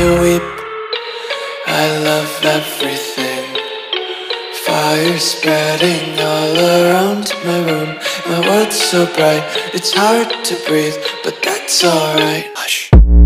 you weep. I love everything. Fire spreading all around my room. My world's so bright, it's hard to breathe, but that's alright. Hush.